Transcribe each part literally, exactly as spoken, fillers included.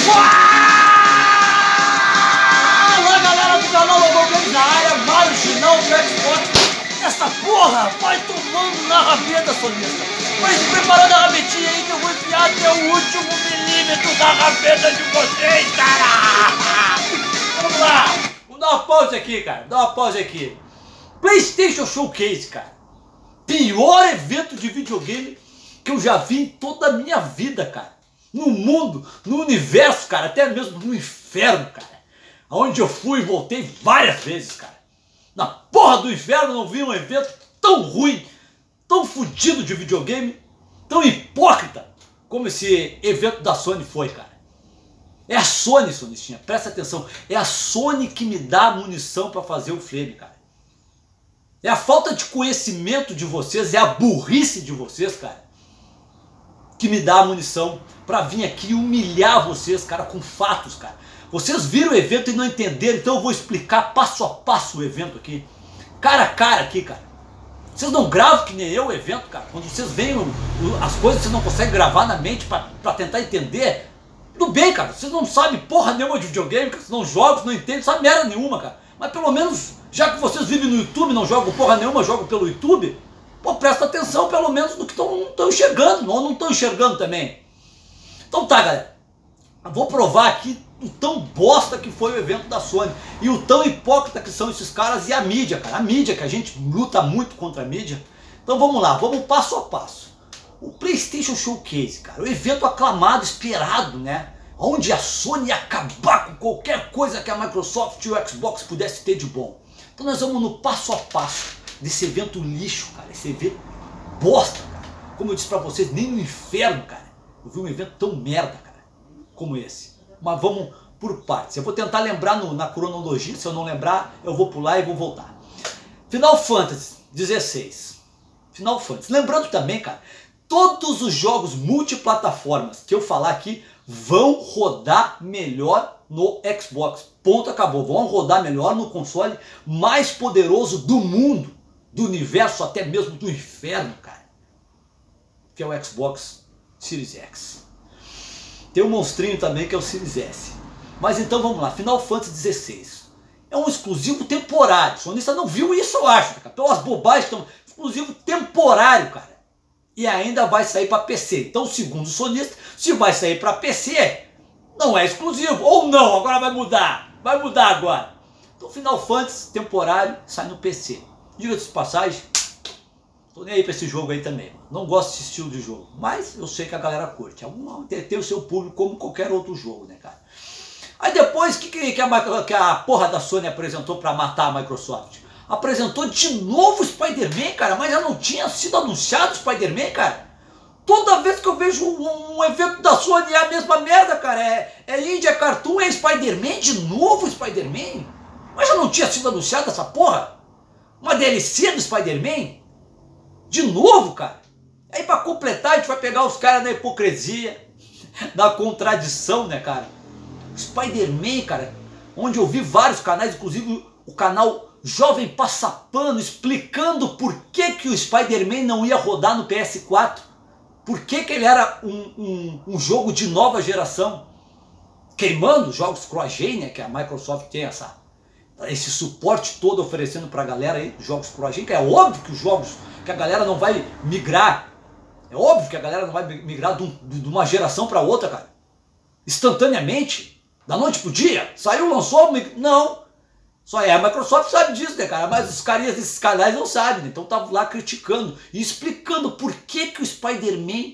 Fala galera do canal Lobão Games na área, marginal do Xbox. Essa porra vai tomando na rabeta, sonista. Mas preparando a rabetinha aí que eu vou enfiar até o último milímetro da rabeta de vocês, cara. Vamos lá. Vamos dar uma pausa aqui, cara. Dá uma pausa aqui. PlayStation Showcase, cara. Pior evento de videogame que eu já vi em toda a minha vida, cara. No mundo, no universo, cara, até mesmo no inferno, cara. Aonde eu fui e voltei várias vezes, cara. Na porra do inferno não vi um evento tão ruim, tão fodido de videogame, tão hipócrita como esse evento da Sony foi, cara. É a Sony, Sonistinha, presta atenção. É a Sony que me dá a munição pra fazer o flame, cara. É a falta de conhecimento de vocês, é a burrice de vocês, cara, que me dá a munição pra vir aqui humilhar vocês, cara, com fatos, cara. Vocês viram o evento e não entenderam, então eu vou explicar passo a passo o evento aqui. Cara a cara aqui, cara. Vocês não gravam que nem eu o evento, cara. Quando vocês veem o, o, as coisas que vocês não conseguem gravar na mente pra, pra tentar entender. Tudo bem, cara. Vocês não sabem porra nenhuma de videogame, vocês não jogam, não entendem, não sabem merda nenhuma, cara. Mas pelo menos, já que vocês vivem no YouTube, não jogam porra nenhuma, jogam pelo YouTube, pô, presta atenção pelo menos no que estão enxergando, ou não estão enxergando também. Então tá, galera. Eu vou provar aqui o tão bosta que foi o evento da Sony. E o tão hipócrita que são esses caras e a mídia, cara. A mídia, que a gente luta muito contra a mídia. Então vamos lá, vamos passo a passo. O PlayStation Showcase, cara. O evento aclamado, esperado, né? Onde a Sony ia acabar com qualquer coisa que a Microsoft e o Xbox pudesse ter de bom. Então nós vamos no passo a passo desse evento lixo, cara. Esse evento bosta, cara. Como eu disse pra vocês, nem no inferno, cara, eu vi um evento tão merda, cara, como esse. Mas vamos por partes. Eu vou tentar lembrar no, na cronologia. Se eu não lembrar, eu vou pular e vou voltar. Final Fantasy dezesseis. Final Fantasy. Lembrando também, cara, todos os jogos multiplataformas que eu falar aqui vão rodar melhor no Xbox. Ponto, acabou. Vão rodar melhor no console mais poderoso do mundo, do universo, até mesmo do inferno, cara, que é o Xbox Series X. Tem um monstrinho também que é o Series S. Mas então vamos lá, Final Fantasy dezesseis. É um exclusivo temporário. O sonista não viu isso, eu acho, cara. Pelas bobagens, então, exclusivo temporário, cara. E ainda vai sair para P C. Então, segundo o sonista, se vai sair para P C, não é exclusivo. Ou não, agora vai mudar. Vai mudar agora. Então, Final Fantasy temporário sai no P C. Diga-se de passagem, tô nem aí pra esse jogo aí também. Não gosto desse estilo de jogo, mas eu sei que a galera curte. Algum, tem, tem o seu público como qualquer outro jogo, né, cara? Aí depois, o que, que, que, a, que a porra da Sony apresentou pra matar a Microsoft? Apresentou de novo o Spider-Man, cara, mas já não tinha sido anunciado o Spider-Man, cara? Toda vez que eu vejo um, um evento da Sony é a mesma merda, cara. É, é India Cartoon, é Spider-Man, de novo Spider-Man? Mas já não tinha sido anunciado essa porra? Uma D L C do Spider-Man? De novo, cara? Aí pra completar a gente vai pegar os caras na hipocrisia, na contradição, né, cara? Spider-Man, cara, onde eu vi vários canais, inclusive o canal Jovem Passapano, explicando por que, que o Spider-Man não ia rodar no P S quatro. Por que, que ele era um, um, um jogo de nova geração. Queimando jogos cross-gen, né, que a Microsoft tem essa... esse suporte todo oferecendo pra galera aí, jogos cross-gen, que é óbvio que os jogos, que a galera não vai migrar, é óbvio que a galera não vai migrar de, um, de uma geração para outra, cara, instantaneamente, da noite pro dia, saiu, lançou, não, só é a Microsoft sabe disso, né, cara, mas os carinhas desses canais não sabem, né? Então tava lá criticando e explicando por que que o Spider-Man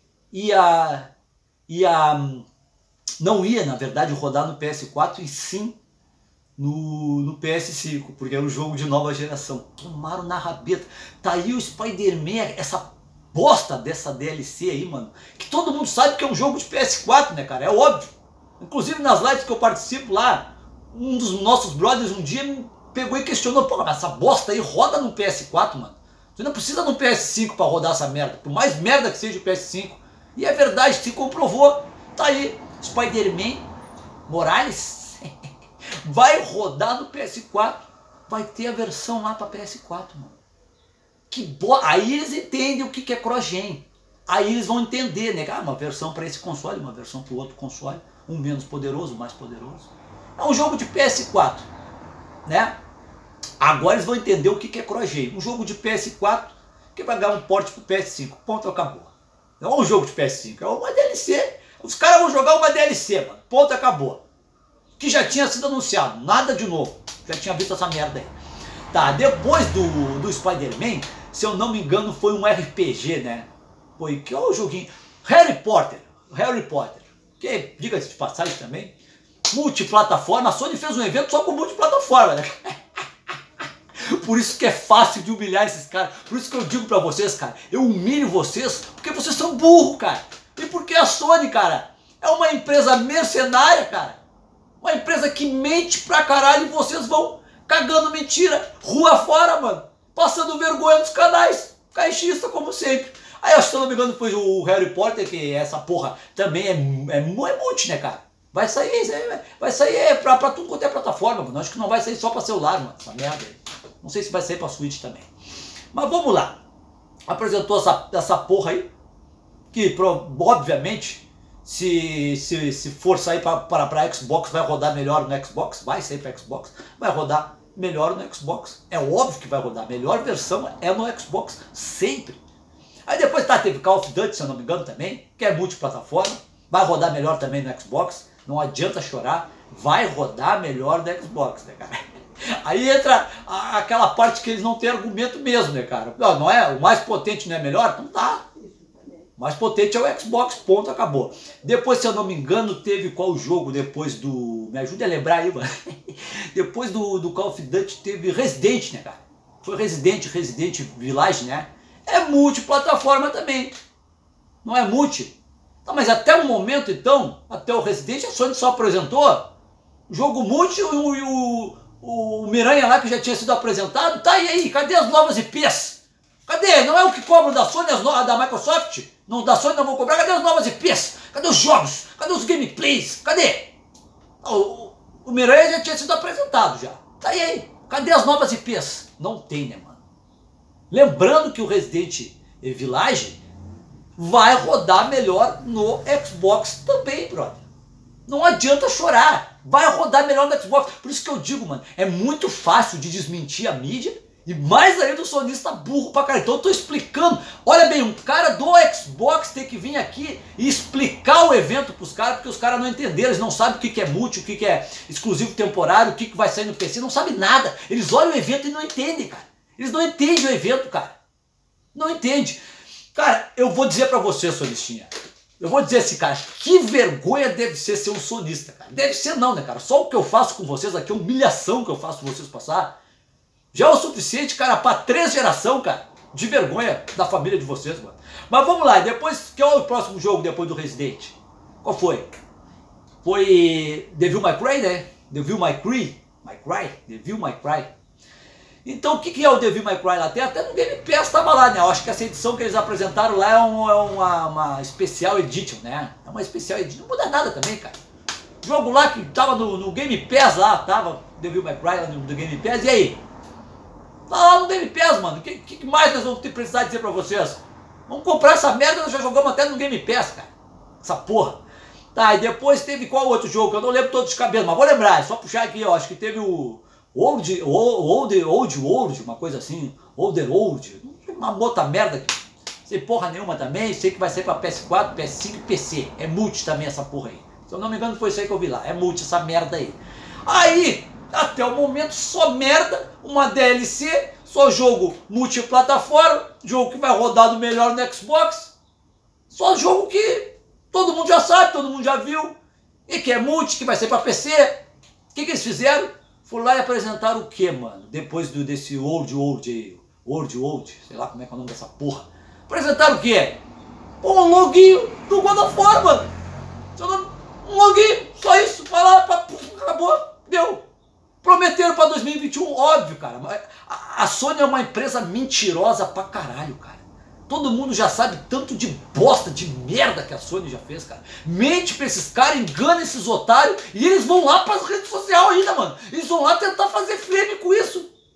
ia, ia, não ia, na verdade, rodar no P S quatro e sim No, no P S cinco, porque era um jogo de nova geração. Tomaram na rabeta. Tá aí o Spider-Man, essa bosta dessa D L C aí, mano, que todo mundo sabe que é um jogo de P S quatro, né, cara? É óbvio. Inclusive nas lives que eu participo lá, um dos nossos brothers um dia me pegou e questionou: pô, mas essa bosta aí roda no P S quatro, mano. Você não precisa no P S cinco pra rodar essa merda, por mais merda que seja o P S cinco. E é verdade, se comprovou. Tá aí, Spider-Man Morales vai rodar no P S quatro. Vai ter a versão lá para P S quatro, mano. Que bo... Aí eles entendem o que é cross-gen. Aí eles vão entender, né? Ah, uma versão para esse console, uma versão para o outro console, um menos poderoso, mais poderoso. É um jogo de P S quatro, né? Agora eles vão entender o que é CrossGen. Um jogo de P S quatro que vai dar um porte para o P S cinco. Ponto, acabou. Não é um jogo de P S cinco, é uma D L C. Os caras vão jogar uma D L C, mano. Ponto, acabou. Que já tinha sido anunciado, nada de novo. Já tinha visto essa merda aí. Tá, depois do, do Spider-Man, se eu não me engano, foi um R P G, né? Foi que é o joguinho. Harry Potter. Harry Potter. Que, diga-se de passagem também, multiplataforma. A Sony fez um evento só com multiplataforma, né? Por isso que é fácil de humilhar esses caras. Por isso que eu digo pra vocês, cara, eu humilho vocês porque vocês são burros, cara. E porque a Sony, cara, é uma empresa mercenária, cara. Uma empresa que mente pra caralho e vocês vão cagando mentira, rua fora, mano. Passando vergonha nos canais. Caixista, como sempre. Aí, acho que se eu não me engano, foi o Harry Potter, que essa porra também é, é, é multi, né, cara? Vai sair, vai sair é, pra, pra tudo quanto é plataforma, mano. Acho que não vai sair só pra celular, mano, essa merda aí. Não sei se vai sair pra Switch também. Mas vamos lá. Apresentou essa, essa porra aí, que obviamente, se, se, se for sair pra, pra, pra Xbox, vai rodar melhor no Xbox, vai sair pra Xbox, vai rodar melhor no Xbox. É óbvio que vai rodar. A melhor versão é no Xbox, sempre. Aí depois tá, teve Call of Duty, se eu não me engano também, que é multiplataforma, vai rodar melhor também no Xbox, não adianta chorar, vai rodar melhor no Xbox, né, cara? Aí entra a, aquela parte que eles não têm argumento mesmo, né, cara? Não, não é, o mais potente não é melhor? Não tá. O mais potente é o Xbox, ponto, acabou. Depois, se eu não me engano, teve qual jogo depois do... Me ajuda a lembrar aí, mano. Depois do, do Call of Duty teve Resident, né, cara? Foi Resident, Resident Village, né? É multiplataforma também. Não é multi. Tá, mas até o momento, então, até o Resident, a Sony só apresentou o jogo multi e o, o, o Miranha lá que já tinha sido apresentado. Tá, e aí? Cadê as novas I Ps? Cadê? Não é o que cobram da Sony, as no... da Microsoft? Não, da Sony não vão cobrar. Cadê as novas I Ps? Cadê os jogos? Cadê os gameplays? Cadê? O, o Miranha já tinha sido apresentado já. Tá, e aí? Cadê as novas I Ps? Não tem, né, mano? Lembrando que o Resident Village vai rodar melhor no Xbox também, brother. Não adianta chorar. Vai rodar melhor no Xbox. Por isso que eu digo, mano, é muito fácil de desmentir a mídia. E mais ainda o sonista burro pra caralho. Então eu tô explicando. Olha bem, um cara do Xbox tem que vir aqui e explicar o evento pros caras, porque os caras não entenderam. Eles não sabem o que que é multi, o que que é exclusivo temporário, o que que vai sair no P C. Não sabem nada. Eles olham o evento e não entendem, cara. Eles não entendem o evento, cara. Não entendem. Cara, eu vou dizer pra você, sonistinha. Eu vou dizer assim, cara, que vergonha deve ser ser um sonista, cara. Deve ser não, né, cara? Só o que eu faço com vocês aqui, a humilhação que eu faço com vocês passar, já é o suficiente, cara, pra três gerações, cara, de vergonha da família de vocês, mano. Mas vamos lá, depois, que é o próximo jogo depois do Resident? Qual foi? Foi Devil May Cry, né? Devil May Cry? May Cry? Devil May Cry. Então o que, que é o Devil May Cry lá? Até, até no Game Pass tava lá, né? Eu acho que essa edição que eles apresentaram lá é, um, é uma, uma Special Edition, né? É uma Special Edition, não muda nada também, cara. Jogo lá que tava no, no Game Pass lá, tava Devil May Cry lá no, no Game Pass, e aí? Tá lá no Game Pass, mano. O que, que mais nós vamos ter precisar dizer pra vocês? Vamos comprar essa merda, nós já jogamos até no Game Pass, cara. Essa porra. Tá, e depois teve qual outro jogo? Que eu não lembro todos os cabelos, mas vou lembrar, é só puxar aqui, ó. Acho que teve o... Old, old, old, old, uma coisa assim, older old, uma outra merda, sem porra nenhuma também, sei que vai sair pra P S quatro, P S cinco e P C, é multi também essa porra aí, se eu não me engano foi isso aí que eu vi lá, é multi essa merda aí. Aí, até o momento, só merda, uma D L C, só jogo multiplataforma, jogo que vai rodar no melhor no Xbox, só jogo que todo mundo já sabe, todo mundo já viu, e que é multi, que vai ser pra P C, o que que eles fizeram? Foram lá e apresentaram o que, mano? Depois do, desse old, old aí. Old, old, sei lá como é que é o nome dessa porra. Apresentaram o que? Um loginho do God of War, mano. Um loginho, só isso. Vai lá, pra, acabou, deu. Prometeram pra dois mil e vinte e um, óbvio, cara. A, a Sony é uma empresa mentirosa pra caralho, cara. Todo mundo já sabe tanto de bosta, de merda que a Sony já fez, cara. Mente pra esses caras, engana esses otários e eles vão lá pras redes sociais ainda, mano. Eles vão lá tentar fazer frame com isso.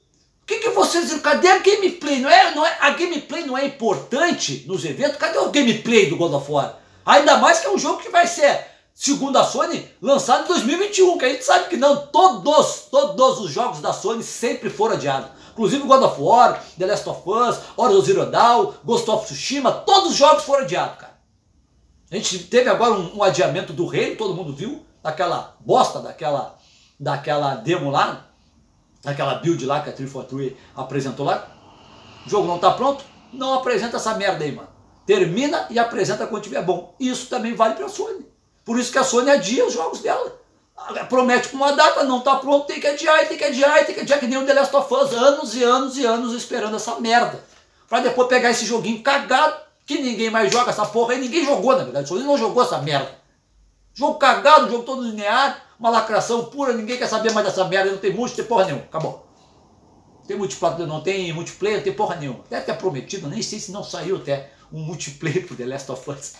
que, que vocês dizem? Cadê a gameplay? Não é, não é, a gameplay não é importante nos eventos? Cadê o gameplay do God of War? Ainda mais que é um jogo que vai ser, segundo a Sony, lançado em dois mil e vinte e um, que a gente sabe que não. Todos, todos os jogos da Sony sempre foram adiados. Inclusive God of War, The Last of Us, Horizon Zero Dawn, Ghost of Tsushima, todos os jogos foram adiados, cara. A gente teve agora um, um adiamento do Reino, todo mundo viu, daquela bosta, daquela, daquela demo lá, daquela build lá que a três quatro três apresentou lá. O jogo não tá pronto? Não apresenta essa merda aí, mano. Termina e apresenta quando tiver bom. Isso também vale pra Sony. Por isso que a Sony adia os jogos dela. Promete com uma data, não tá pronto, tem que adiar, tem que adiar, tem que adiar, que nem o The Last of Us, anos e anos e anos esperando essa merda. Pra depois pegar esse joguinho cagado, que ninguém mais joga essa porra aí, ninguém jogou na verdade, a Sony não jogou essa merda. Jogo cagado, jogo todo linear, uma lacração pura, ninguém quer saber mais dessa merda, não tem multi, tem porra nenhuma, acabou. Tem multiplayer, não tem multiplayer, não tem porra nenhuma. Deve ter prometido, nem sei se não saiu até um multiplayer pro The Last of Us.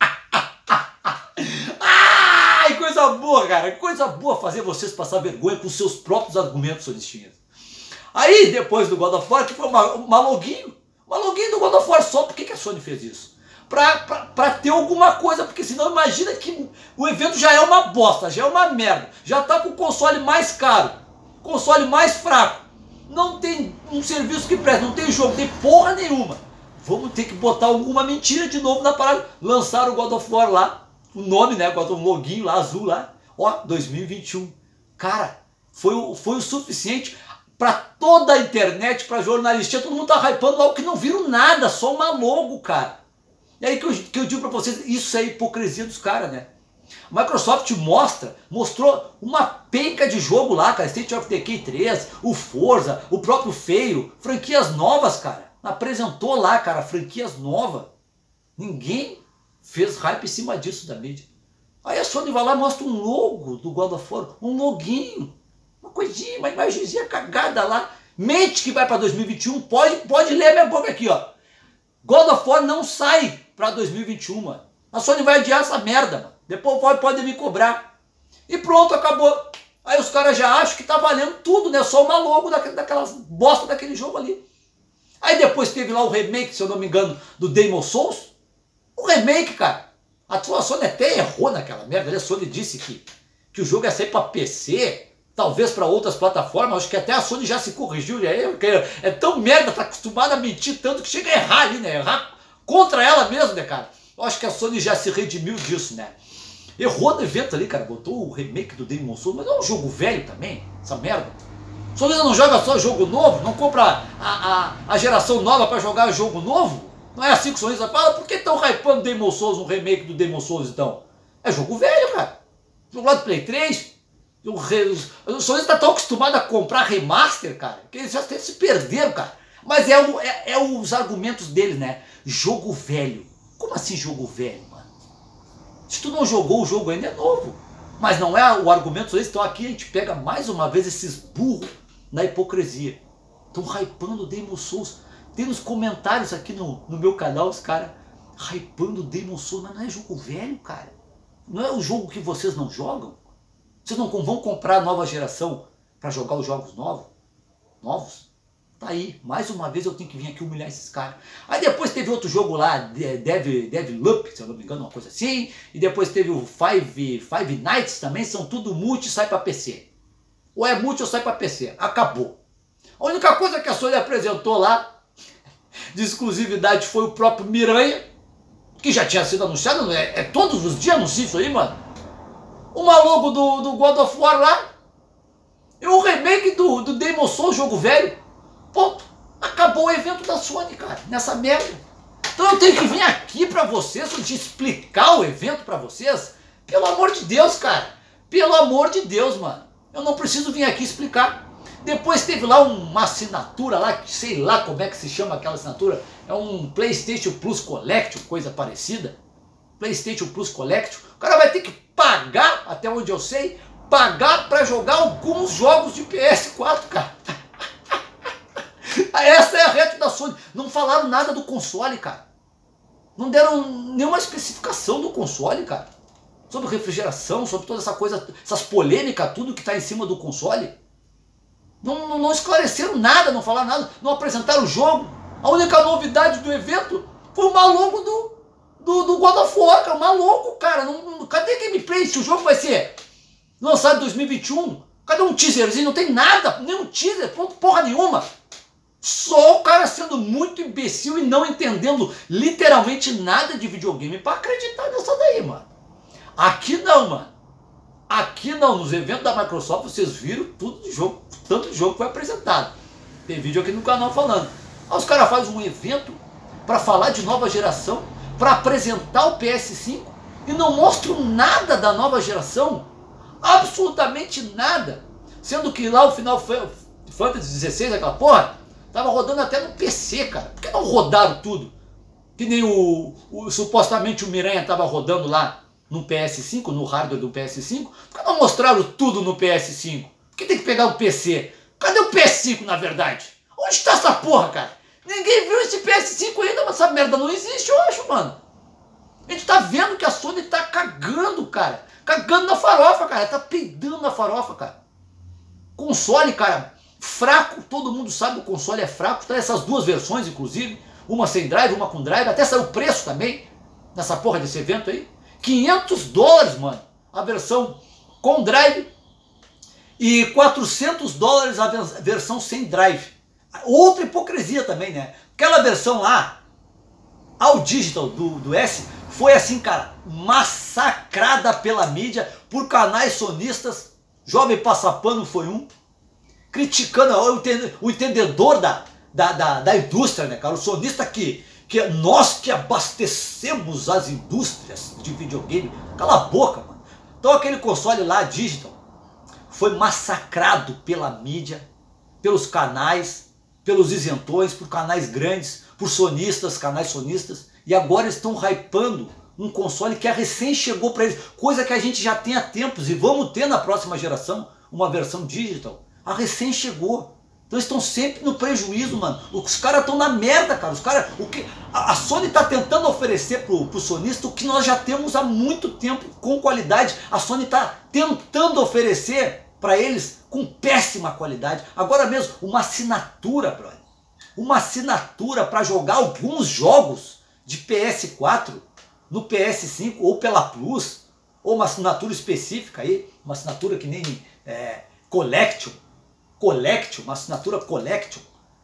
Ai, coisa boa, cara, coisa boa fazer vocês passar vergonha com seus próprios argumentos sonistinhas. Aí, depois do God of War, que foi uma, uma login, uma login do God of War só, por que, que a Sony fez isso? Pra, pra, pra ter alguma coisa, porque senão imagina que o evento já é uma bosta, já é uma merda, já tá com o console mais caro, console mais fraco, não tem um serviço que presta, não tem jogo, não tem porra nenhuma. Vamos ter que botar alguma mentira de novo na parada. Lançaram o God of War lá, o nome, né, o login lá, azul lá, ó, dois mil e vinte e um. Cara, foi o, foi o suficiente para toda a internet, para jornalistas, todo mundo tá hypando algo que não viram nada, só uma logo, cara. E aí que eu, que eu digo para vocês, isso é hipocrisia dos caras, né? A Microsoft mostra, mostrou uma penca de jogo lá, cara, State of Decay três, o Forza, o próprio Feio, franquias novas, cara. Apresentou lá, cara, franquias novas. Ninguém fez hype em cima disso da mídia. Aí a Sony vai lá e mostra um logo do God of War, um loguinho, uma coisinha, uma imagenzinha cagada lá. Mente que vai para dois mil e vinte e um, pode, pode ler a minha boca aqui, ó. God of War não sai para dois mil e vinte e um, mano. A Sony vai adiar essa merda, mano. Depois pode, pode me cobrar. E pronto, acabou. Aí os caras já acham que tá valendo tudo, né? Só uma logo daquelas, daquelas bosta daquele jogo ali. Aí depois teve lá o remake, se eu não me engano, do Demon's Souls. O remake, cara. A Sony até errou naquela merda. A Sony disse que, que o jogo ia sair para P C, talvez para outras plataformas. Acho que até a Sony já se corrigiu. Já é, é tão merda, tá acostumada a mentir tanto que chega a errar ali, né? Errar contra ela mesmo, né, cara? Eu acho que a Sony já se redimiu disso, né? Errou no evento ali, cara. Botou o remake do Demon's Souls, mas é um jogo velho também, essa merda. A Sony não joga só jogo novo, não compra a, a, a geração nova para jogar jogo novo. Não é assim que o Sony fala, por que estão hypando Demon's Souls, um remake do Demon's Souls então? É jogo velho, cara. Jogo lá do Play três. O, re... o Sony está tão acostumado a comprar remaster, cara, que eles já até se perderam, cara. Mas é, o, é, é os argumentos deles, né? Jogo velho. Como assim jogo velho, mano? Se tu não jogou o jogo ainda é novo. Mas não é o argumento deles. Então aqui a gente pega mais uma vez esses burros na hipocrisia. Estão hypando o Demon's Souls. Tem nos comentários aqui no, no meu canal os caras hypando o Demon's Souls. Mas não é jogo velho, cara. Não é o jogo que vocês não jogam. Vocês não vão comprar a nova geração para jogar os jogos novos? Novos? Tá aí. Mais uma vez eu tenho que vir aqui humilhar esses caras. Aí depois teve outro jogo lá, Devil, Devil Up, se eu não me engano, uma coisa assim. E depois teve o Five, Five Nights também. São tudo multi e sai para P C. Ou é multi ou sai para P C. Acabou. A única coisa que a Sony apresentou lá de exclusividade foi o próprio Miranha, que já tinha sido anunciado. É, é todos os dias anuncia isso aí, mano. Uma logo do, do God of War lá. E o remake do, do Demon's Souls, jogo velho. Ponto. Acabou o evento da Sony, cara. Nessa merda. Então eu tenho que vir aqui pra vocês, te explicar o evento pra vocês. Pelo amor de Deus, cara. Pelo amor de Deus, mano. Eu não preciso vir aqui explicar. Depois teve lá uma assinatura lá, que sei lá como é que se chama aquela assinatura. É um PlayStation Plus Collection, coisa parecida. PlayStation Plus Collection. O cara vai ter que pagar, até onde eu sei, pagar para jogar alguns jogos de P S quatro, cara. Essa é a reta da Sony. Não falaram nada do console, cara. Não deram nenhuma especificação do console, cara. Sobre refrigeração, sobre toda essa coisa, essas polêmicas, tudo que tá em cima do console. Não, não, não esclareceram nada, não falaram nada, não apresentaram o jogo. A única novidade do evento foi o maluco do, do, do God of War, cara. O maluco, cara. Não, não, cadê a gameplay? Se o jogo vai ser lançado em dois mil e vinte e um, cadê um teaserzinho? Não tem nada, nem um teaser, porra nenhuma. Só o cara sendo muito imbecil e não entendendo literalmente nada de videogame pra acreditar nessa daí, mano. Aqui não, mano. Aqui não, nos eventos da Microsoft vocês viram tudo de jogo, tanto de jogo que foi apresentado. Tem vídeo aqui no canal falando. Aí os caras fazem um evento para falar de nova geração, para apresentar o P S cinco e não mostram nada da nova geração, absolutamente nada. Sendo que lá o Final Fantasy dezesseis, aquela porra, tava rodando até no P C, cara. Por que não rodaram tudo? Que nem o, o supostamente o Miranha tava rodando lá no P S cinco, no hardware do P S cinco. Por que não mostraram tudo no P S cinco? Por que tem que pegar o P C? Cadê o P S cinco, na verdade? Onde está essa porra, cara? Ninguém viu esse P S cinco ainda, mas essa merda não existe, eu acho, mano. A gente tá vendo que a Sony tá cagando, cara. Cagando na farofa, cara. Tá peidando na farofa, cara. Console, cara, fraco. Todo mundo sabe que o console é fraco. Tá essas duas versões, inclusive. Uma sem drive, uma com drive. Até saiu o preço também, nessa porra desse evento aí. quinhentos dólares, mano, a versão com drive e quatrocentos dólares a versão sem drive. Outra hipocrisia também, né? Aquela versão lá, ao digital do, do S, foi assim, cara, massacrada pela mídia, por canais sonistas. Jovem Passapano foi um, criticando o entendedor da, da, da, da indústria, né, cara? O sonista que... que nós que abastecemos as indústrias de videogame. Cala a boca, mano. Então aquele console lá, digital, foi massacrado pela mídia, pelos canais, pelos isentões, por canais grandes, por sonistas, canais sonistas, e agora estão hypando um console que recém chegou para eles, coisa que a gente já tem há tempos, e vamos ter na próxima geração, uma versão digital. A recém chegou. Então eles estão sempre no prejuízo, mano. Os caras estão na merda, cara. Os caras, o que a, a Sony está tentando oferecer pro, pro sonista o que nós já temos há muito tempo com qualidade. A Sony está tentando oferecer para eles com péssima qualidade. Agora mesmo, uma assinatura, brother. Uma assinatura para jogar alguns jogos de P S quatro no P S cinco ou pela Plus, ou uma assinatura específica aí, uma assinatura que nem é, Collection. Collection, uma assinatura Collection,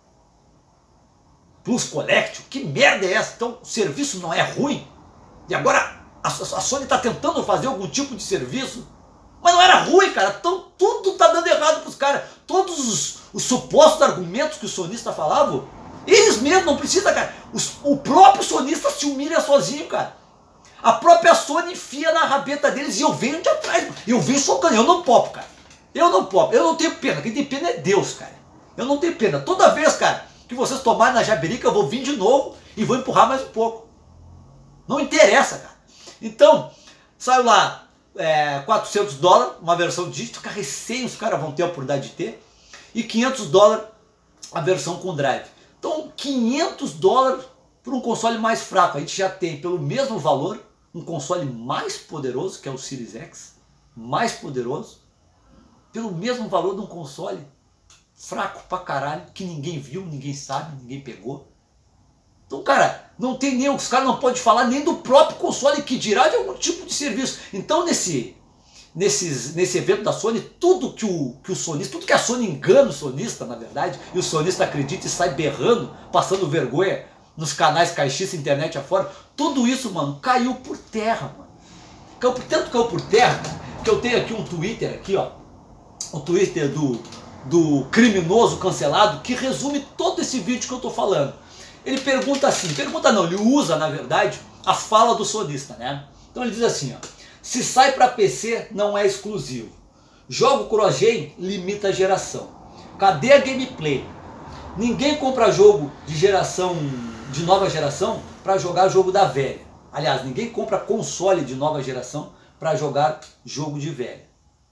Plus Collection, que merda é essa? Então o serviço não é ruim, e agora a, a Sony está tentando fazer algum tipo de serviço, mas não era ruim, cara. Então tudo tá dando errado pros caras. Todos os, os supostos argumentos que o sonista falava, eles mesmos não precisam, cara. Os, o próprio sonista se humilha sozinho, cara. A própria Sony enfia na rabeta deles e eu venho de atrás, eu venho socando, eu não popo, cara. Eu não posso, eu não tenho pena, quem tem pena é Deus, cara. Eu não tenho pena. Toda vez, cara, que vocês tomarem na jaberica, eu vou vir de novo e vou empurrar mais um pouco. Não interessa, cara. Então, saiu lá é, quatrocentos dólares, uma versão digital, que recém os caras vão ter a oportunidade de ter, e quinhentos dólares a versão com drive. Então, quinhentos dólares por um console mais fraco. A gente já tem, pelo mesmo valor, um console mais poderoso, que é o Series X, mais poderoso, pelo mesmo valor de um console fraco pra caralho, que ninguém viu, ninguém sabe, ninguém pegou. Então, cara, não tem nem, os caras não podem falar nem do próprio console, que dirá de algum tipo de serviço. Então, nesse, nesses, nesse evento da Sony, tudo que o, que o sonista, tudo que a Sony engana o sonista, na verdade, e o sonista acredita e sai berrando, passando vergonha nos canais caixista, internet afora, tudo isso, mano, caiu por terra, mano. Caiu, tanto caiu por terra, que eu tenho aqui um Twitter, aqui, ó, o Twitter do, do criminoso cancelado, que resume todo esse vídeo que eu tô falando. Ele pergunta assim, pergunta não, ele usa, na verdade, a fala do sonista, né? Então ele diz assim, ó, se sai para P C não é exclusivo. Jogo cross-gen limita a geração. Cadê a gameplay? Ninguém compra jogo de geração, de nova geração, para jogar jogo da velha. Aliás, ninguém compra console de nova geração para jogar jogo de velha.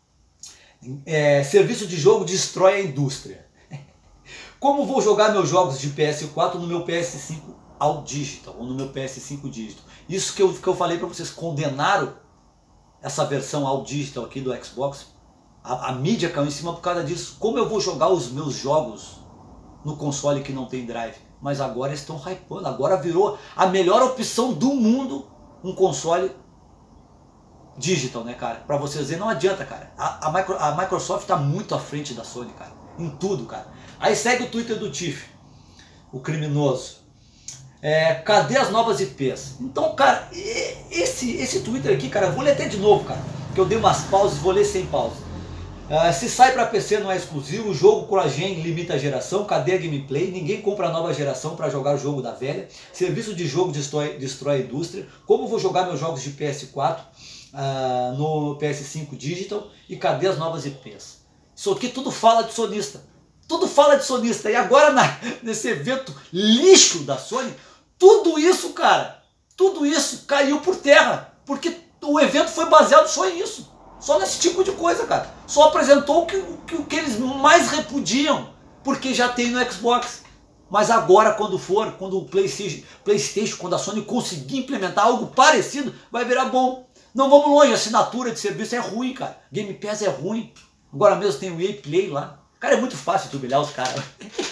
É, serviço de jogo destrói a indústria. Como vou jogar meus jogos de P S quatro no meu P S cinco ao digital, ou no meu P S cinco digital? Isso que eu, que eu falei para vocês, condenaram essa versão ao digital aqui do Xbox, A, a mídia caiu em cima por causa disso. Como eu vou jogar os meus jogos no console que não tem drive? Mas agora estão hypando, agora virou a melhor opção do mundo um console digital, né, cara? Pra vocês verem, não adianta, cara. A, a, Micro, a Microsoft tá muito à frente da Sony, cara. Em tudo, cara. Aí segue o Twitter do Tiff, o criminoso. É, cadê as novas I Ps? Então, cara, esse, esse Twitter aqui, cara, eu vou ler até de novo, cara. Que eu dei umas pausas, vou ler sem pausa. Uh, se sai para P C não é exclusivo, o jogo CrossGen limita a geração, cadê a gameplay? Ninguém compra a nova geração para jogar o jogo da velha. Serviço de jogo destrói, destrói a indústria. Como vou jogar meus jogos de P S quatro uh, no P S cinco Digital? E cadê as novas I Ps? Isso aqui tudo fala de sonista. Tudo fala de sonista. E agora na, nesse evento lixo da Sony, tudo isso, cara, tudo isso caiu por terra. Porque o evento foi baseado só em isso. Só nesse tipo de coisa, cara. Só apresentou o que, o que, o que eles mais repudiam. Porque já tem no Xbox. Mas agora, quando for, quando o PlayStation, PlayStation, quando a Sony conseguir implementar algo parecido, vai virar bom. Não vamos longe, a assinatura de serviço é ruim, cara. Game Pass é ruim. Agora mesmo tem o E A Play lá. Cara, é muito fácil tu humilhar os caras.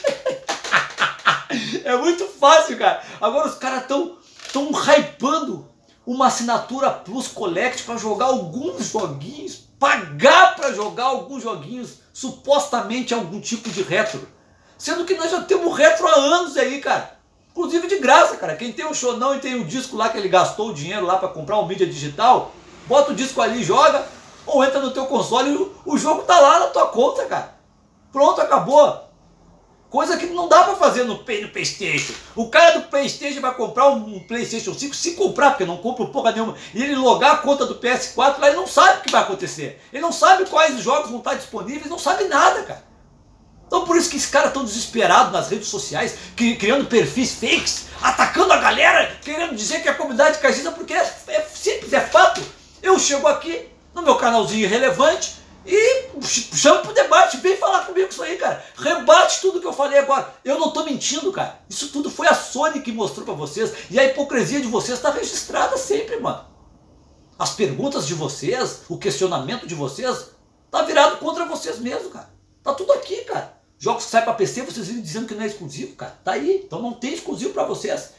É muito fácil, cara. Agora os caras estão tão hypando uma assinatura Plus Collect para jogar alguns joguinhos, pagar para jogar alguns joguinhos, supostamente algum tipo de retro. Sendo que nós já temos retro há anos aí, cara. Inclusive de graça, cara. Quem tem o Shonão e tem o disco lá que ele gastou o dinheiro lá para comprar uma mídia digital, bota o disco ali e joga, ou entra no teu console e o, o jogo tá lá na tua conta, cara. Pronto, acabou. Coisa que não dá pra fazer no, no PlayStation. O cara do PlayStation vai comprar um, um PlayStation cinco, se comprar, porque não compra porra nenhuma, e ele logar a conta do P S quatro, lá ele não sabe o que vai acontecer. Ele não sabe quais jogos vão estar disponíveis, não sabe nada, cara. Então por isso que esses caras estão desesperados nas redes sociais, criando perfis fakes, atacando a galera, querendo dizer que a comunidade cajista, porque é, é simples, é fato. Eu chego aqui no meu canalzinho irrelevante, e chama pro debate, vem falar comigo isso aí, cara. Rebate tudo que eu falei agora. Eu não tô mentindo, cara. Isso tudo foi a Sony que mostrou pra vocês. E a hipocrisia de vocês tá registrada sempre, mano. As perguntas de vocês, o questionamento de vocês, tá virado contra vocês mesmos, cara. Tá tudo aqui, cara. Jogos que saem pra P C, vocês vêm dizendo que não é exclusivo, cara. Tá aí. Então não tem exclusivo pra vocês.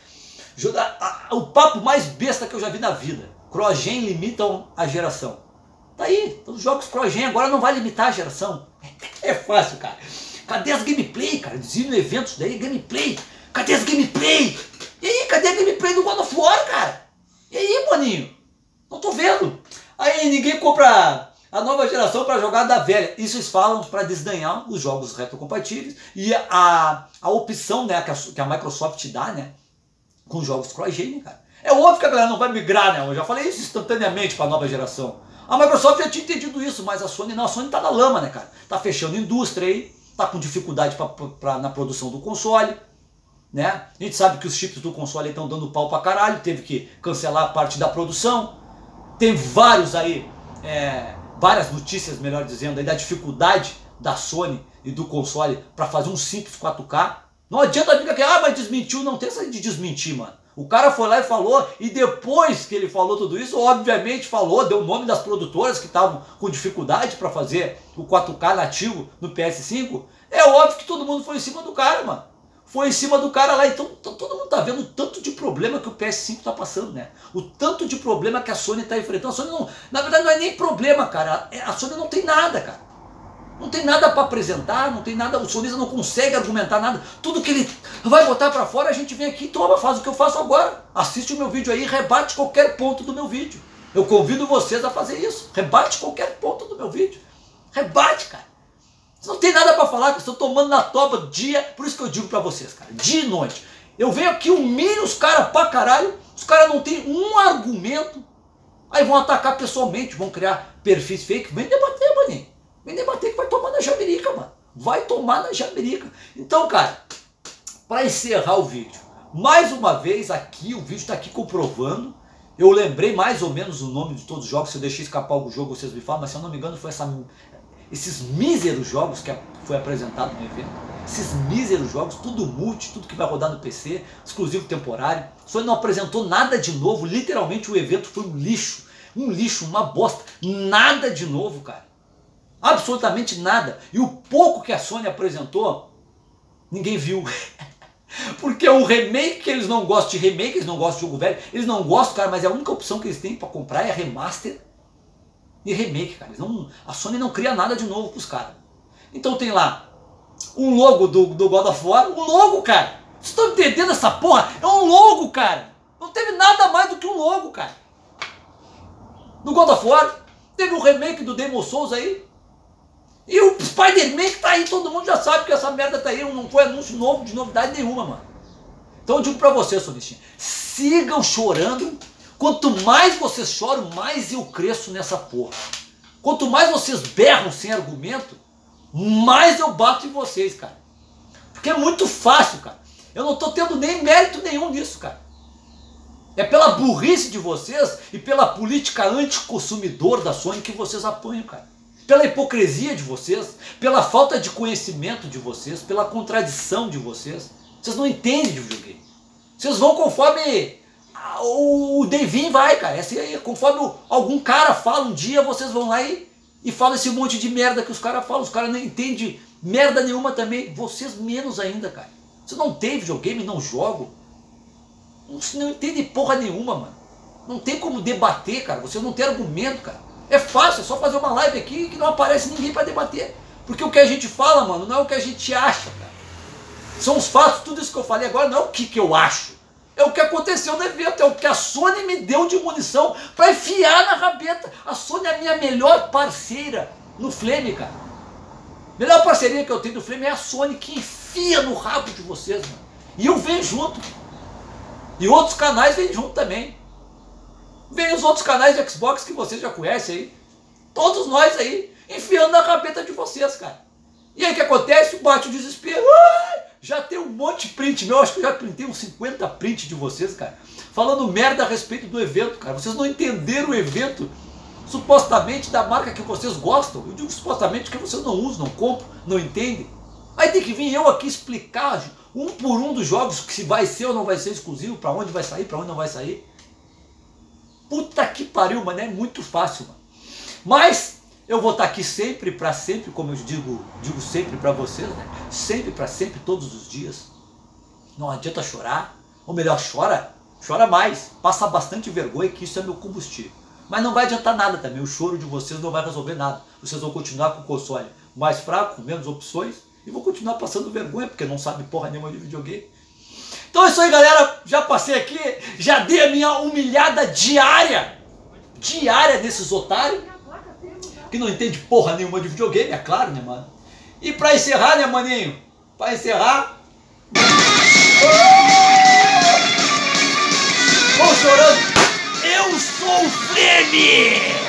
O papo mais besta que eu já vi na vida. CrossGen limitam a geração. Tá aí, então os jogos CrossGen agora não vai limitar a geração. É fácil, cara. Cadê as gameplay, cara? Dizia no eventos daí, gameplay. Cadê as gameplay? E aí, cadê a gameplay do God of War, cara? E aí, maninho? Não tô vendo. Aí ninguém compra a nova geração para jogar da velha. Isso eles falam para desdenhar os jogos retrocompatíveis e a, a opção, né, que a, que a Microsoft dá, né, com jogos CrossGen, né, cara. É óbvio que a galera não vai migrar, né? Eu já falei isso instantaneamente para a nova geração. A Microsoft já tinha entendido isso, mas a Sony não. A Sony tá na lama, né, cara? Tá fechando indústria aí, tá com dificuldade pra, pra, na produção do console, né? A gente sabe que os chips do console estão dando pau pra caralho, teve que cancelar a parte da produção. Tem vários aí, é, várias notícias, melhor dizendo, aí da dificuldade da Sony e do console pra fazer um simples quatro K. Não adianta ficar que, ah, mas desmentiu, não tem essa de desmentir, mano. O cara foi lá e falou, e depois que ele falou tudo isso, obviamente falou, deu o nome das produtoras que estavam com dificuldade para fazer o quatro K nativo no P S cinco. É óbvio que todo mundo foi em cima do cara, mano. Foi em cima do cara lá, então todo mundo tá vendo o tanto de problema que o P S cinco tá passando, né? O tanto de problema que a Sony tá enfrentando. A Sony não, na verdade não é nem problema, cara. A Sony não tem nada, cara. Não tem nada para apresentar, não tem nada, o sonista não consegue argumentar nada. Tudo que ele vai botar para fora, a gente vem aqui e toma, faz o que eu faço agora. Assiste o meu vídeo aí, rebate qualquer ponto do meu vídeo. Eu convido vocês a fazer isso. Rebate qualquer ponto do meu vídeo. Rebate, cara. Você não tem nada para falar, que eu estou tomando na toba dia, por isso que eu digo para vocês, cara, dia e noite. Eu venho aqui, humilho os caras pra caralho, os caras não tem um argumento, aí vão atacar pessoalmente, vão criar perfis fake, vem debater, maninho. Vem debater que vai tomar na jamerica, mano. Vai tomar na jamerica. Então, cara, para encerrar o vídeo, mais uma vez aqui, o vídeo tá aqui comprovando. Eu lembrei mais ou menos o nome de todos os jogos. Se eu deixei escapar algum jogo, vocês me falam, mas se eu não me engano, foi essa, esses míseros jogos que foi apresentado no evento. Esses míseros jogos, tudo multi, tudo que vai rodar no P C, exclusivo temporário. Só não apresentou nada de novo. Literalmente o evento foi um lixo. Um lixo, uma bosta. Nada de novo, cara. Absolutamente nada. E o pouco que a Sony apresentou, ninguém viu. Porque o remake, que eles não gostam de remake, eles não gostam de jogo velho, eles não gostam, cara, mas é a única opção que eles têm para comprar é remaster e remake, cara. Eles não, a Sony não cria nada de novo pros caras. Então tem lá um logo do, do God of War, um logo, cara. Vocês estão entendendo essa porra? É um logo, cara. Não teve nada mais do que um logo, cara. No God of War, teve o remake do Demon's Souls aí. E o Spider-Man que tá aí, todo mundo já sabe que essa merda tá aí, não foi anúncio novo, de novidade nenhuma, mano. Então eu digo pra vocês, sonistinha, sigam chorando. Quanto mais vocês choram, mais eu cresço nessa porra. Quanto mais vocês berram sem argumento, mais eu bato em vocês, cara. Porque é muito fácil, cara. Eu não tô tendo nem mérito nenhum nisso, cara. É pela burrice de vocês e pela política anticonsumidor da Sony que vocês apanham, cara. Pela hipocrisia de vocês, pela falta de conhecimento de vocês, pela contradição de vocês. Vocês não entendem de videogame. Vocês vão conforme o Devin vai, cara. Esse aí, conforme algum cara fala um dia, vocês vão lá e, e falam esse monte de merda que os caras falam. Os caras não entendem merda nenhuma também. Vocês menos ainda, cara. Vocês não têm videogame, não jogam. Vocês não entendem porra nenhuma, mano. Não tem como debater, cara. Vocês não têm argumento, cara. É fácil, é só fazer uma live aqui que não aparece ninguém pra debater. Porque o que a gente fala, mano, não é o que a gente acha, cara. São os fatos, tudo isso que eu falei agora não é o que, que eu acho. É o que aconteceu no evento, é o que a Sony me deu de munição pra enfiar na rabeta. A Sony é a minha melhor parceira no Flame, cara. Melhor parceria que eu tenho do Flame é a Sony, que enfia no rabo de vocês, mano. E eu venho junto. E outros canais vêm junto também. Vem os outros canais de Xbox que vocês já conhecem aí. Todos nós aí, enfiando na rabeta de vocês, cara. E aí o que acontece? Bate o desespero. Ai, já tem um monte de print meu, acho que eu já printei uns cinquenta prints de vocês, cara. Falando merda a respeito do evento, cara. Vocês não entenderam o evento, supostamente, da marca que vocês gostam. Eu digo supostamente porque vocês não usam, não compram, não entendem. Aí tem que vir eu aqui explicar um por um dos jogos, que se vai ser ou não vai ser exclusivo, pra onde vai sair, pra onde não vai sair. Puta que pariu, mano, é muito fácil, mano. Mas eu vou estar aqui sempre, pra sempre, como eu digo, digo sempre pra vocês, né? Sempre, pra sempre, todos os dias. Não adianta chorar, ou melhor, chora, chora mais, passa bastante vergonha, que isso é meu combustível. Mas não vai adiantar nada também, o choro de vocês não vai resolver nada. Vocês vão continuar com o console mais fraco, com menos opções, e vão continuar passando vergonha, porque não sabe porra nenhuma de videogame. Então é isso aí, galera, já passei aqui, já dei a minha humilhada diária, diária desses otários, que não entende porra nenhuma de videogame, é claro, né, mano? E pra encerrar, né, maninho, pra encerrar, vou chorando, eu sou o Flame!